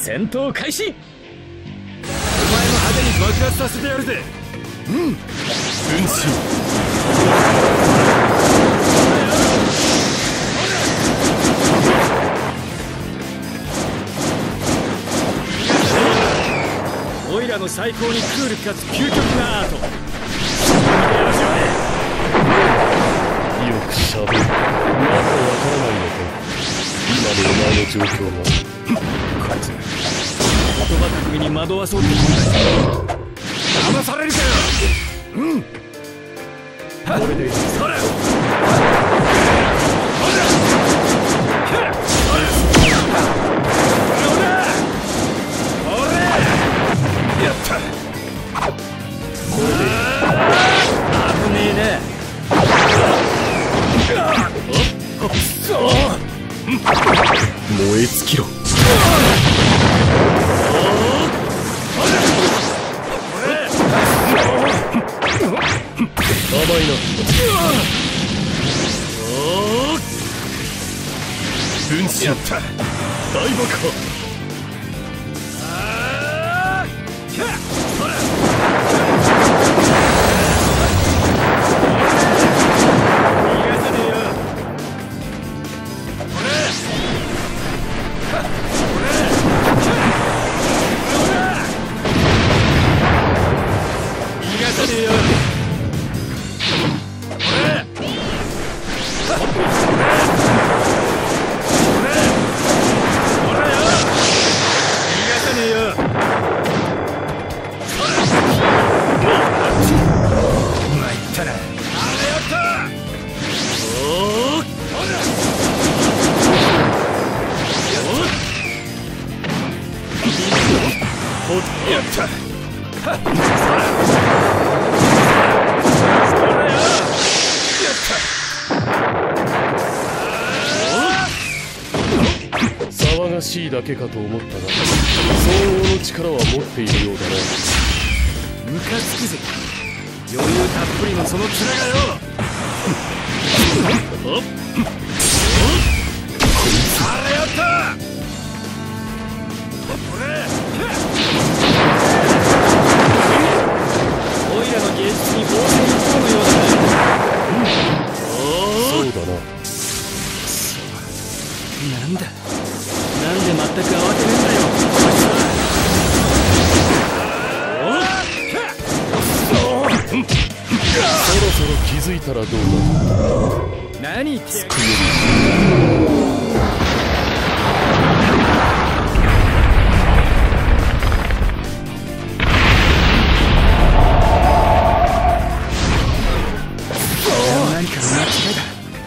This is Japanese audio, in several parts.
戦闘開始。お前の派手に爆発させてやるぜ。 分身。 オイラの最高にクールかつ究極なアート。 よくしゃべる。まだわからないのか。今のお前の状況が。 こいつ言葉巧みに惑わそうってこんだよ。騙されるかよ。これでいい。それやった。これでいい。危ねえな。 燃え尽きろ。甘いな。分身。やった。大爆破。騒がしいだけかと思ったが、相応の力は持っているようだな。 ムカつくぜ。余裕たっぷりのその面がよ。あれやった。オイラの芸術に防戦一方のようだな。 そうだな。 なんだ。なんで全く慌てねえんだよ。 そろそろ気づいたらどうだ。 何言ってやる。何かの間違いだ。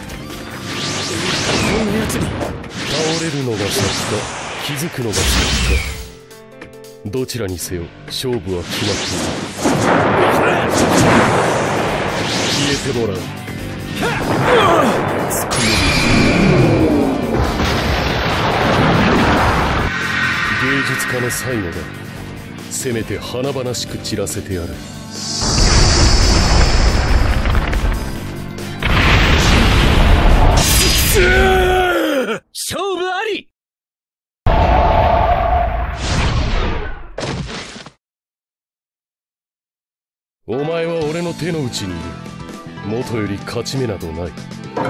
こんなやつに倒れるのが先か気づくのが先か、どちらにせよ勝負は決まっている。消えてもらう。つくより芸術家の最後だ。せめて華々しく散らせてやる。 勝負あり。 お前は俺の手の内にいる。元より勝ち目などない。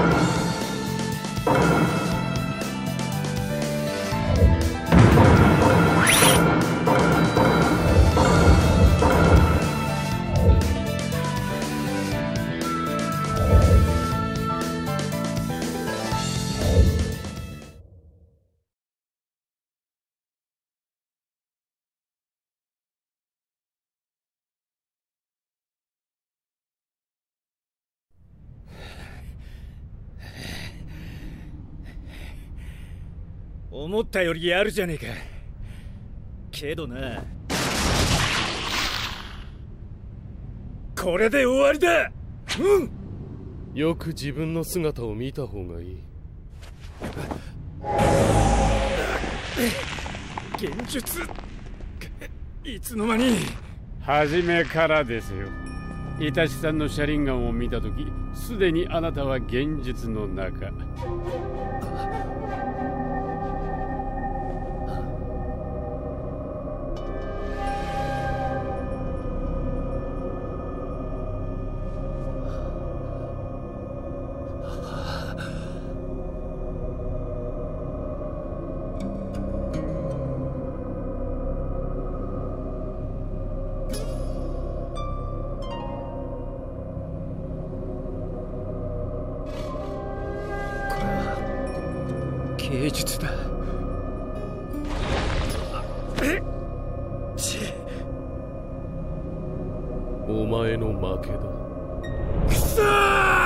思ったよりやるじゃねえか。けどな、これで終わりだ。 よく自分の姿を見た方がいい。 幻術、いつの間に。 初めからですよ。イタシさんの車輪ガンを見たとき、すでにあなたは現実の中。 芸術だ。 お前の負けだ。 くそー！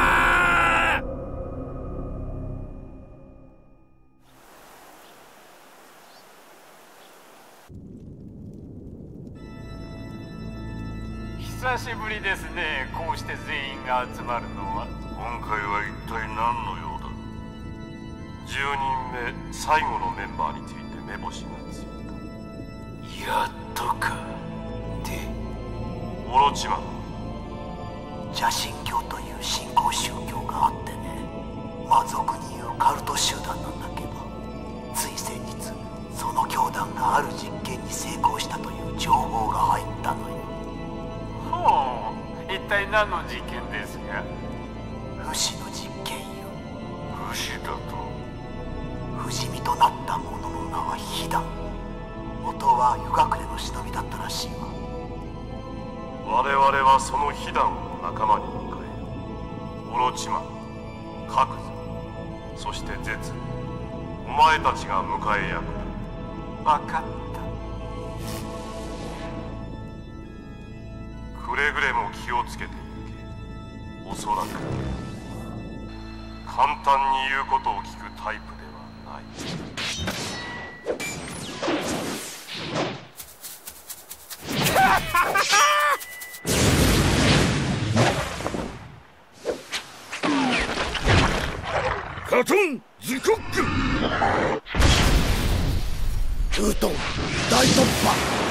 久しぶりですね。こうして全員が集まるのは。 今回は一体何の用だ。10人目最後のメンバーについて目星がついた。 やっとか。で、 オロチマン、 邪神教という新興宗教があってね、俗に言うカルト集団なんだけど、つい先日その教団がある実験に成功したという情報が入ったのよ。 ほう、一体何の実験ですか？ 不死の実験よ。 不死だと？ 不死身となった者の名はヒダン。元は湯隠れの忍びだったらしいわ。 我々はそのヒダンを仲間に迎え、オロチマン、カクズ、そしてゼツ、お前たちが迎え役だ。 分かった。 くれぐれも気をつけていけ。おそらく簡単に言うことを聞くタイプではない。 カトンズコック。 ウートン大突破。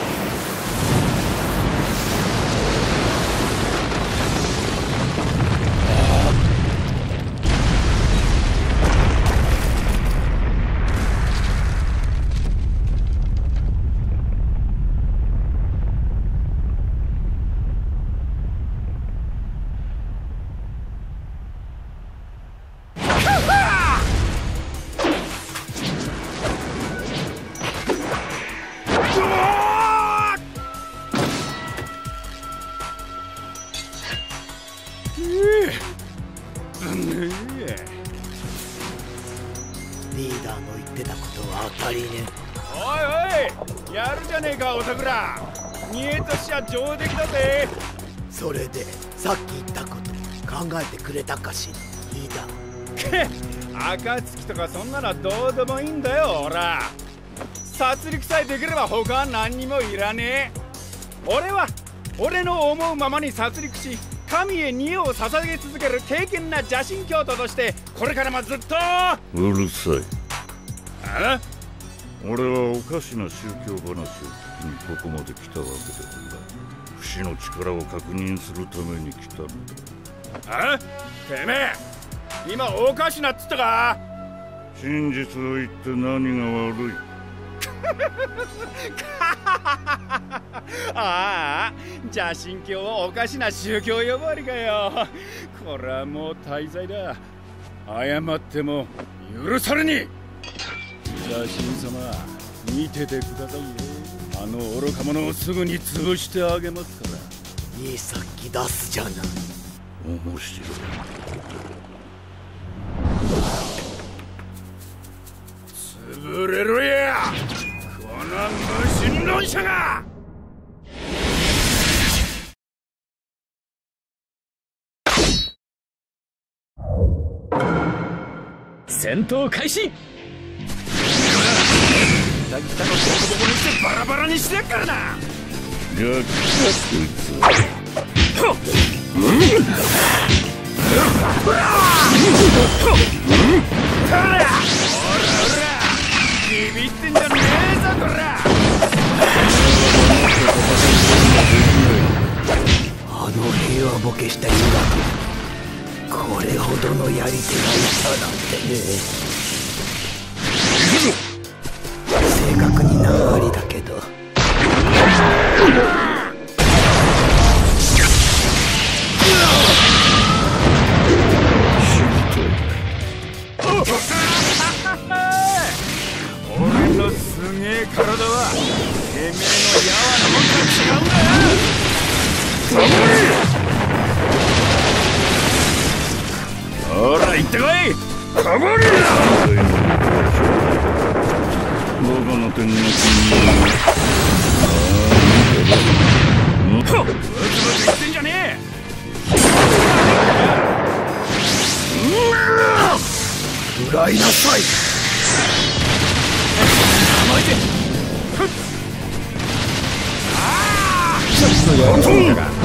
リーダーの言ってたことは当たりね。 おいおい、やるじゃねえかおさくら。見えとしちゃ上出来だぜ。 それでさっき言ったこと考えてくれたかしらリーダー。 暁とかそんなのはどうでもいいんだよ。ほら殺戮さえできれば他は何にもいらねえ。俺は俺の思うままに殺戮し、神へ煮を捧げ続ける敬虔な邪神教徒としてこれからもずっと。 うるさい。 あ？ 俺はおかしな宗教話を聞きにここまで来たわけではない。不死の力を確認するために来たのだ。 あ？てめえ今おかしなっつったか？ 真実を言って何が悪い。 ああ、邪神教をおかしな宗教呼ばわりかよ。これはもう大罪だ。謝っても許されねえ。邪神様、見ててくださいよ。あの愚か者をすぐに潰してあげますから。 いい殺気出すじゃない。 面白い。 潰れろや、この無神論者が。戦闘開始。北のボコボコにしてバラバラにしてやっからな。 やっこいつは。 ビビってんじゃねえぞこら。 あの平和ボケした湯学、これほどのやり手がいたなんてね。正確に縄ありだけど俺のすげえ体はてめえのやわなもんと違うんだよ。ほら行ってこい。かぶるな。 剣の君ブツブツ言ってんじゃねえ。 食らいなさい。 甘いぜ。ちょっとやりすぎたか。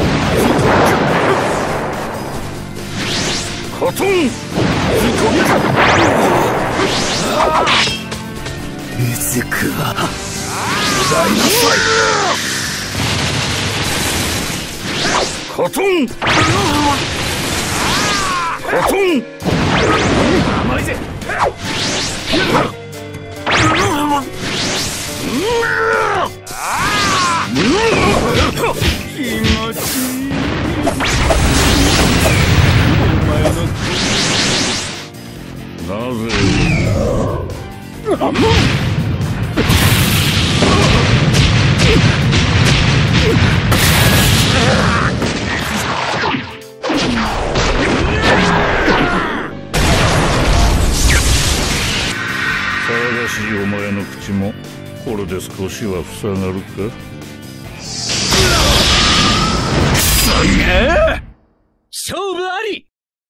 カトンうずくわ。食らいなさい。 カトンカトン甘いぜ。気持ちいい。お前のなぜ騒がしいお前の口もこれで少しは塞がるか。 勝負あり。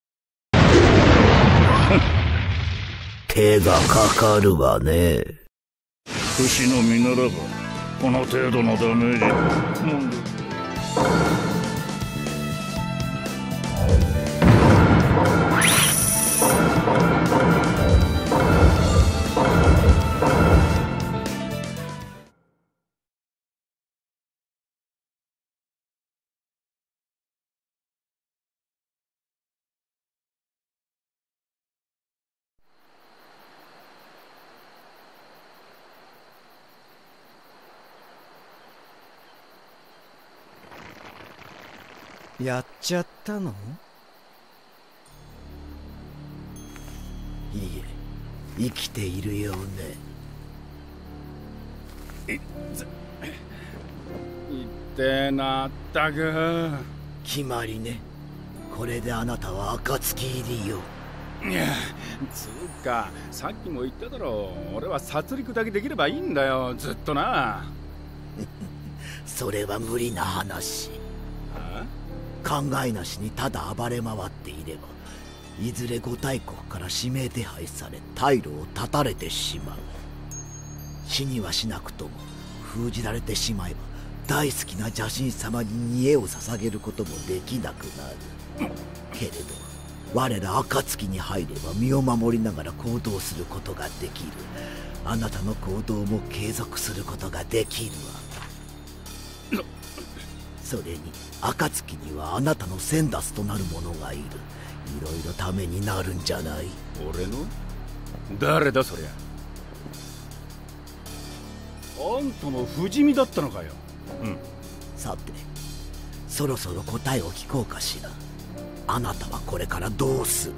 手がかかるわね。 不死の身ならばこの程度のダメージ。 やっちゃったの？ いいえ、生きているようね。 言ってなったく。 決まりね。これであなたは暁入りよ。 いや、つうかさっきも言っただろう。俺は殺戮だけできればいいんだよ、ずっとな。 それは無理な話。考えなしにただ暴れ回っていれば、いずれ五大国から指名手配され退路を断たれてしまう。死にはしなくとも封じられてしまえば、大好きな邪神様に煮えを捧げることもできなくなる。けれど我ら暁に入れば身を守りながら行動することができる。あなたの行動も継続することができるわ。それに暁にはあなたの先達となる者がいる。いろいろためになるんじゃない？ 俺の？誰だそりゃ。あんたも不死身だったのかよ。 さて、そろそろ答えを聞こうかしら。あなたはこれからどうする？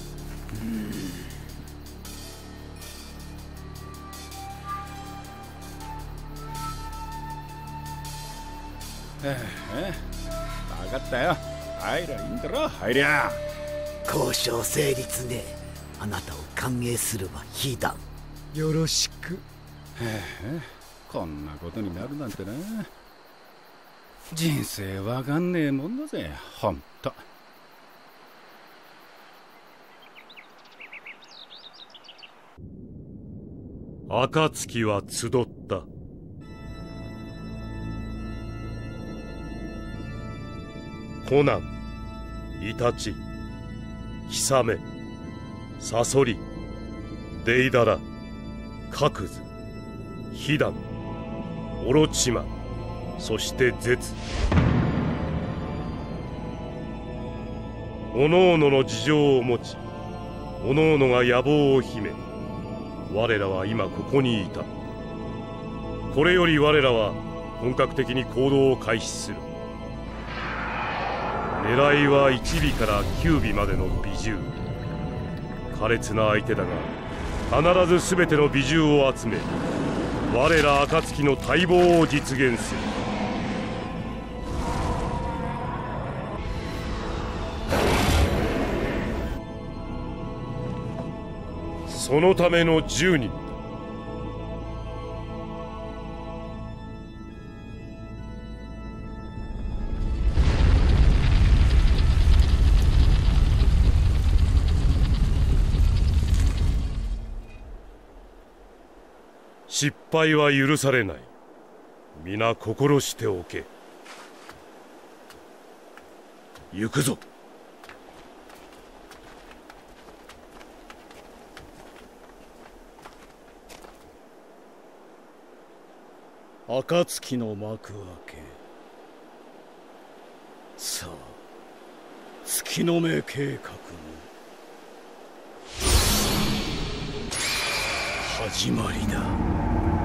分かったよ。入りゃいいんだろ、入りゃ。 交渉成立ね。あなたを歓迎するわ、非難。 よろしく。 こんなことになるなんてな。人生わかんねえもんだぜ、ほんと。 暁は集った。コナン、イタチ、ヒサメ、サソリ、デイダラ、カクズ、ヒダン、オロチマ、そしてゼツ。おのおのの事情を持ち、おのおのが野望を秘め、我らは今ここにいた。これより我らは本格的に行動を開始する。狙いは1尾から9尾までの美獣。苛烈な相手だが必ず全ての美獣を集め、我ら暁の待望を実現する。そのための10人だ。 失敗は許されない。皆心しておけ。行くぞ。 暁の幕開け。さあ月の目計画の始まりだ。